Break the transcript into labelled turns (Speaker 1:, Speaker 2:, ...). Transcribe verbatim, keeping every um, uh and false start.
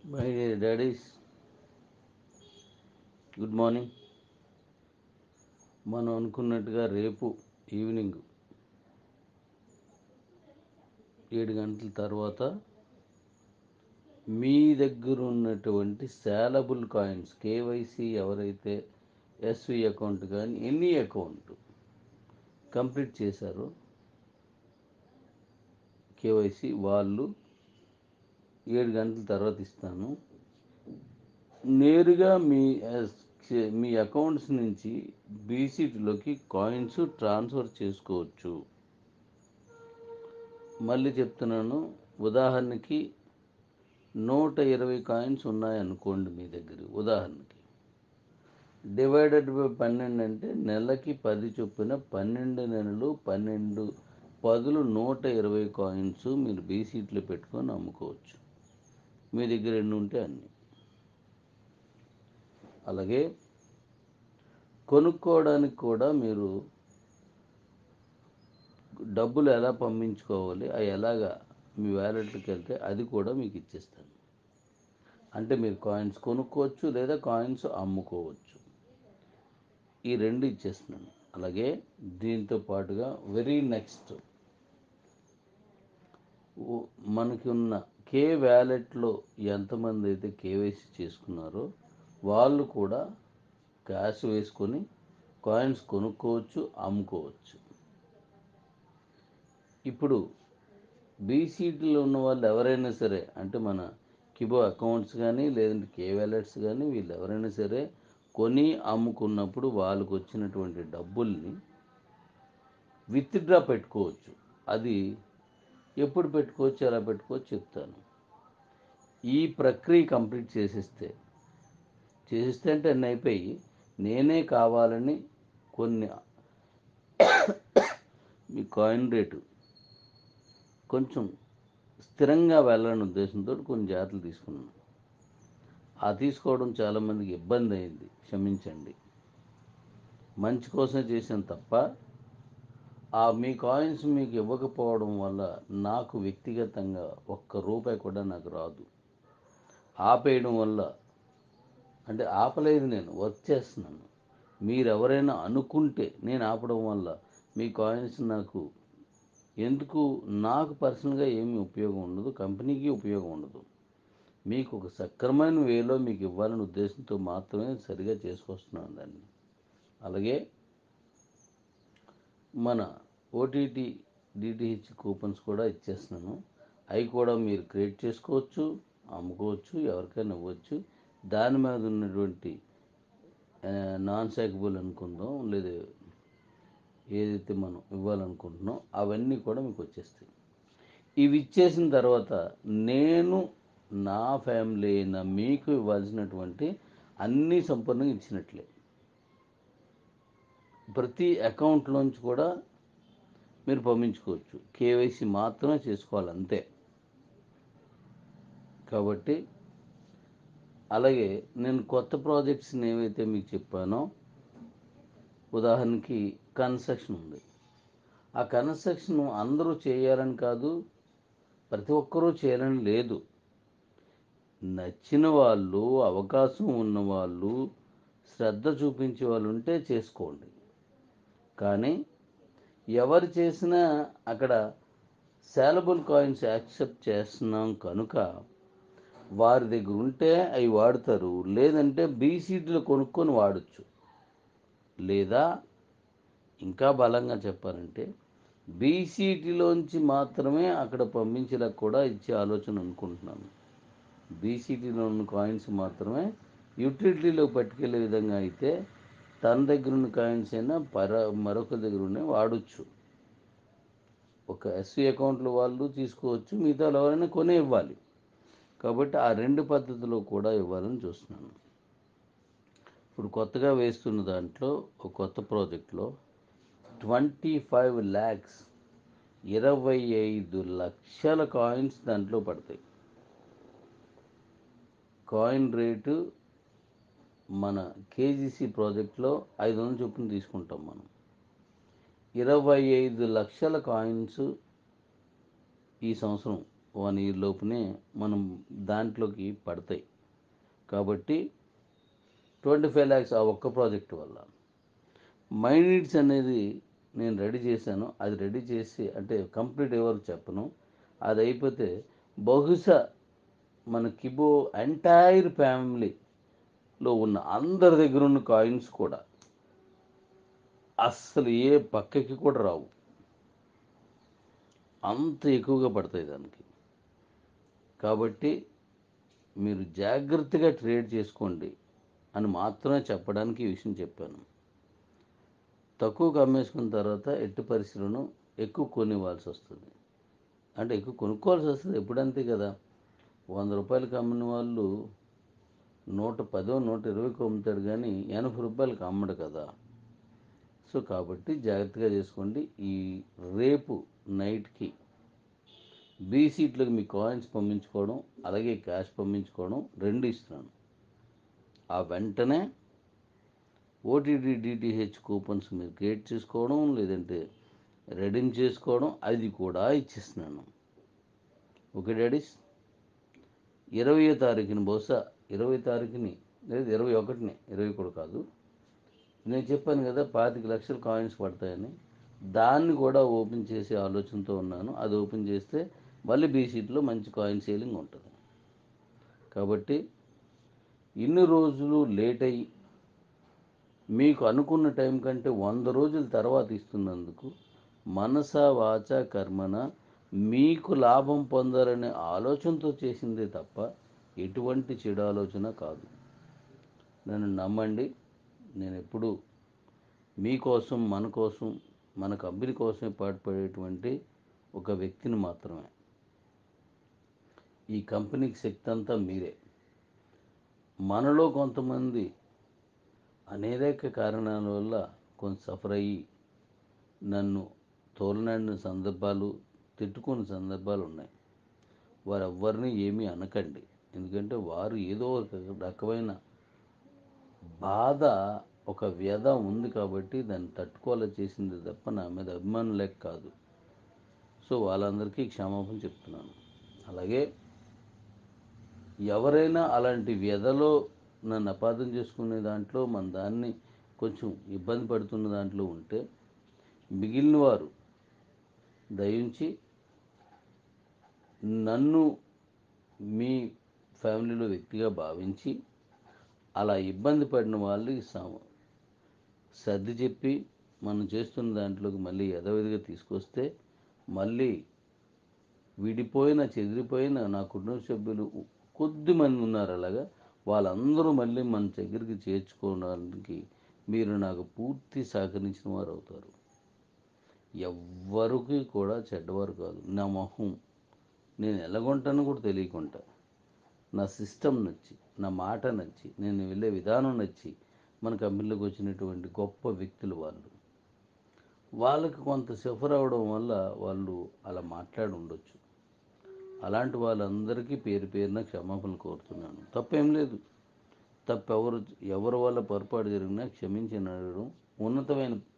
Speaker 1: My daddy's, good morning. మనం అనుకున్నట్టుగా రేపు ఈవినింగ్ ఏడు గంటల తర్వాత మీ దగ్గర ఉన్నటువంటి శాలబుల్ కాయిన్స్ కేవైసీ ఎవరైతే ఎస్వి అకౌంట్ కానీ ఎనీ అకౌంట్ కంప్లీట్ చేశారో కేవైసీ వాళ్ళు ఏడు గంటల తర్వాత ఇస్తాను. నేరుగా మీ మీ అకౌంట్స్ నుంచి బీసీటీలోకి కాయిన్స్ ట్రాన్స్ఫర్ చేసుకోవచ్చు. మళ్ళీ చెప్తున్నాను, ఉదాహరణకి నూట ఇరవై కాయిన్స్ ఉన్నాయనుకోండి మీ దగ్గర. ఉదాహరణకి డివైడెడ్ బై పన్నెండు అంటే నెలకి పది చొప్పున పన్నెండు నెలలు పన్నెండు పదులు నూట ఇరవై కాయిన్స్ మీరు బీసీటీలో పెట్టుకొని అమ్ముకోవచ్చు. మీ దగ్గర ఎన్ని ఉంటే అన్ని. అలాగే కొనుక్కోవడానికి కూడా మీరు డబ్బులు ఎలా పంపించుకోవాలి, అవి ఎలాగా మీ వ్యాలెట్కి వెళ్తే అది కూడా మీకు ఇచ్చేస్తాను. అంటే మీరు కాయిన్స్ కొనుక్కోవచ్చు లేదా కాయిన్స్ అమ్ముకోవచ్చు. ఈ రెండు ఇచ్చేస్తున్నాను. అలాగే దీంతో పాటుగా వెరీ నెక్స్ట్ మనకి ఉన్న కే వ్యాలెట్లో ఎంతమంది అయితే కేవైసీ చేసుకున్నారో వాళ్ళు కూడా క్యాష్ వేసుకొని కాయిన్స్ కొనుక్కోవచ్చు, అమ్ముకోవచ్చు. ఇప్పుడు బీసీటీలో ఉన్న వాళ్ళు ఎవరైనా సరే, అంటే మన కిబో అకౌంట్స్ కానీ లేదంటే కే వ్యాలెట్స్ కానీ వీళ్ళు ఎవరైనా సరే కొని అమ్ముకున్నప్పుడు వాళ్ళకు వచ్చినటువంటి డబ్బుల్ని విత్డ్రా పెట్టుకోవచ్చు. అది ఎప్పుడు పెట్టుకోవచ్చు, ఎలా పెట్టుకోవచ్చు చెప్తాను. ఈ ప్రక్రియ కంప్లీట్ చేసేస్తే చేసేస్తే అంటే అన్నీ అయిపోయి నేనే కావాలని కొన్ని మీ కాయిన్ రేటు కొంచెం స్థిరంగా వెళ్ళాలనే ఉద్దేశంతో కొన్ని జాగ్రత్తలు తీసుకున్నాను. ఆ తీసుకోవడం చాలామందికి ఇబ్బంది అయింది, క్షమించండి. మంచి కోసమే చేశాను తప్ప ఆ మీ కాయిన్స్ మీకు ఇవ్వకపోవడం వల్ల నాకు వ్యక్తిగతంగా ఒక్క రూపాయి కూడా నాకు రాదు. ఆపేయడం వల్ల అంటే ఆపలేదు, నేను వర్క్ చేస్తున్నాను. మీరు ఎవరైనా అనుకుంటే నేను ఆపడం వల్ల మీ కాయిన్స్ నాకు ఎందుకు, నాకు పర్సనల్గా ఏమీ ఉపయోగం ఉండదు, కంపెనీకి ఉపయోగం ఉండదు. మీకు ఒక సక్రమైన వేలో మీకు ఇవ్వాలనే ఉద్దేశంతో మాత్రమే సరిగా చేసుకొస్తున్నాను దాన్ని. అలాగే మన ఓటీటీ డిటిహెచ్ కూపన్స్ కూడా ఇచ్చేస్తున్నాను. అవి కూడా మీరు క్రియేట్ చేసుకోవచ్చు, అమ్ముకోవచ్చు, ఎవరికైనా ఇవ్వచ్చు. దాని మీద ఉన్నటువంటి నాన్ సాకబుల్ అనుకుందాం, లేదా ఏదైతే మనం ఇవ్వాలనుకుంటున్నాం అవన్నీ కూడా మీకు వచ్చేస్తాయి. ఇవి ఇచ్చేసిన తర్వాత నేను నా ఫ్యామిలీ అయినా మీకు ఇవ్వాల్సినటువంటి అన్నీ సంపూర్ణంగా ఇచ్చినట్లే. ప్రతి అకౌంట్లోంచి కూడా మీరు పంపించుకోవచ్చు. కేవైసీ మాత్రమే చేసుకోవాలి, అంతే. కాబట్టి అలాగే నేను కొత్త ప్రాజెక్ట్స్ని ఏవైతే మీకు చెప్పానో, ఉదాహరణకి కన్స్ట్రక్షన్ ఉంది. ఆ కన్స్ట్రక్షన్ అందరూ చేయాలని కాదు, ప్రతి ఒక్కరూ చేయాలని లేదు. నచ్చిన వాళ్ళు, అవకాశం ఉన్నవాళ్ళు, శ్రద్ధ చూపించే వాళ్ళు ఉంటే చేసుకోండి. కానీ ఎవరు చేసినా అక్కడ శాలబుల్ కాయిన్స్ యాక్సెప్ట్ చేస్తున్నాం కనుక వారి దగ్గర ఉంటే అవి వాడతారు, లేదంటే బీసీటీలో కొనుక్కొని వాడచ్చు. లేదా ఇంకా బలంగా చెప్పాలంటే బీసీటీలోంచి మాత్రమే అక్కడ పంపించేలా కూడా ఇచ్చే ఆలోచన అనుకుంటున్నాను. బీసీటీలో ఉన్న కాయిన్స్ మాత్రమే యూటిలిటీలో పట్టుకెళ్ళే విధంగా అయితే తన దగ్గర ఉన్న కాయిన్స్ అయినా పర మరొక దగ్గర ఉన్నాయి వాడచ్చు. ఒక ఎస్వి అకౌంట్లో వాళ్ళు తీసుకోవచ్చు, మిగతా ఎవరైనా కొనే ఇవ్వాలి. కాబట్టి ఆ రెండు పద్ధతిలో కూడా ఇవ్వాలని చూస్తున్నాను. ఇప్పుడు కొత్తగా వేస్తున్న దాంట్లో ఒక కొత్త ప్రాజెక్ట్లో ట్వంటీ ఫైవ్ ల్యాక్స్ ఇరవై ఐదు లక్షల కాయిన్స్ దాంట్లో పడతాయి. కాయిన్ రేటు మన కేజీసీ ప్రాజెక్ట్లో ఐదు వందల చొప్పున తీసుకుంటాం మనం. ఇరవై ఐదు లక్షల కాయిన్స్ ఈ సంవత్సరం వన్ ఇయర్ లోపునే మనం దాంట్లోకి పడతాయి. కాబట్టి ట్వంటీ ఫైవ్ ల్యాక్స్ ఆ ఒక్క ప్రాజెక్ట్ వల్ల. మై నీడ్స్ అనేది నేను రెడీ చేశాను. అది రెడీ చేసి అంటే కంప్లీట్ ఎవరు చెప్పను. అది అయిపోతే బహుశా మన కిబో ఎంటైర్ ఫ్యామిలీలో ఉన్న అందరి దగ్గర ఉన్న కాయిన్స్ కూడా అస్సలు ఏ పక్కకి కూడా రావు, అంత ఎక్కువగా పడతాయి దానికి. కాబట్టి మీరు జాగ్రత్తగా ట్రేడ్ చేసుకోండి అని మాత్రమే చెప్పడానికి ఈ విషయం చెప్పాను. తక్కువకు అమ్మేసుకున్న తర్వాత ఎట్టి పరిస్థితులను ఎక్కువ కొనివ్వాల్సి వస్తుంది. అంటే ఎక్కువ కొనుక్కోవాల్సి వస్తుంది ఎప్పుడంతే కదా. వంద రూపాయలకి అమ్మిన వాళ్ళు నూట పదో నూట ఇరవైకి అమ్ముతాడు, కానీ ఎనభై రూపాయలకి అమ్మడు కదా. సో కాబట్టి జాగ్రత్తగా చేసుకోండి. ఈ రేపు నైట్కి బీ సీట్లకు మీ కాయిన్స్ పంపించుకోవడం, అలాగే క్యాష్ పంపించుకోవడం రెండు ఇస్తున్నాను. ఆ వెంటనే ఓటీటీ డిటిహెచ్ కూపన్స్ మీరు క్రియేట్ చేసుకోవడం, లేదంటే రెడీమ్ చేసుకోవడం, అది కూడా ఇచ్చిస్తున్నాను. ఓకే డాడీస్, ఇరవయో తారీఖుని బహుశా ఇరవై తారీఖుని లేదు ఇరవై ఒకటిని ఇరవై కూడా కాదు, నేను చెప్పాను కదా పాతిక లక్షల కాయిన్స్ పడతాయని, దాన్ని కూడా ఓపెన్ చేసే ఆలోచనతో ఉన్నాను. అది ఓపెన్ చేస్తే మళ్ళీ బీ సీట్లో మంచి కాయిన్ సేలింగ్ ఉంటుంది. కాబట్టి ఇన్ని రోజులు లేట్ అయ్యి మీకు అనుకున్న టైం కంటే వంద రోజుల తర్వాత ఇస్తున్నందుకు మనస వాచ కర్మన మీకు లాభం పొందాలనే ఆలోచనతో చేసిందే తప్ప ఎటువంటి చెడు ఆలోచన కాదు. నన్ను నమ్మండి, నేను ఎప్పుడు మీకోసం, మన కోసం, మన కంపెనీ కోసమే పాటుపడేటువంటి ఒక వ్యక్తిని మాత్రమే. ఈ కంపెనీకి శక్తి అంతా మీరే. మనలో కొంతమంది అనేక కారణాల వల్ల కొంత సఫర్ అయ్యి నన్ను తోలనాడిన సందర్భాలు, తిట్టుకున్న సందర్భాలు ఉన్నాయి. వారెవ్వరిని ఏమీ అనకండి, ఎందుకంటే వారు ఏదో ఒక రకమైన బాధ, ఒక వ్యధ ఉంది కాబట్టి దాన్ని తట్టుకోవాల చేసింది తప్ప నా మీద అభిమానం లేక కాదు. సో వాళ్ళందరికీ క్షమాపణ చెప్తున్నాను. అలాగే ఎవరైనా అలాంటి వ్యధలో నన్ను అపార్థం చేసుకునే దాంట్లో, మన దాన్ని కొంచెం ఇబ్బంది పడుతున్న దాంట్లో ఉంటే మిగిలిన వారు దయించి నన్ను మీ ఫ్యామిలీలో వ్యక్తిగా భావించి అలా ఇబ్బంది పడిన వాళ్ళకి సర్ది చెప్పి మనం చేస్తున్న దాంట్లోకి మళ్ళీ యథావిధిగా తీసుకొస్తే, మళ్ళీ విడిపోయిన చెదిరిపోయిన నా కుటుంబ సభ్యులు కొద్ది మంది ఉన్నారు, అలాగా వాళ్ళందరూ మళ్ళీ మన దగ్గరికి చేర్చుకోవడానికి మీరు నాకు పూర్తి సహకరించిన వారు అవుతారు. ఎవ్వరికి కూడా చెడ్డవారు కాదు. నా మొహం నేను ఎలాగుంటానో కూడా తెలియకుండా, నా సిస్టమ్ నచ్చి, నా మాట నచ్చి, నేను వెళ్ళే విధానం నచ్చి మన కంపెనీలోకి వచ్చినటువంటి గొప్ప వ్యక్తులు వాళ్ళు. వాళ్ళకి కొంత సఫర్ అవడం వల్ల వాళ్ళు అలా మాట్లాడి ఉండొచ్చు. అలాంటి వాళ్ళందరికీ పేరు పేరున క్షమాపణలు కోరుతున్నాను. తప్పేం లేదు. తప్పెవరు ఎవరి వల్ల పొరపాటు జరిగినా క్షమించి అడగడం ఉన్నతమైన